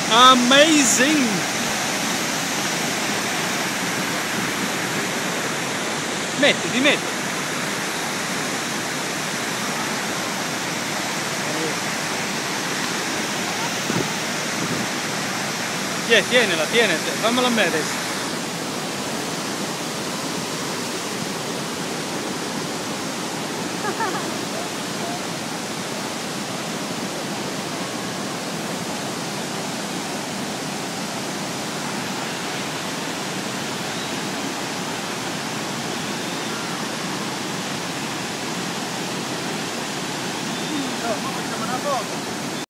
Amazing! Mettiti, mettiti! Tienila, fammela a me adesso.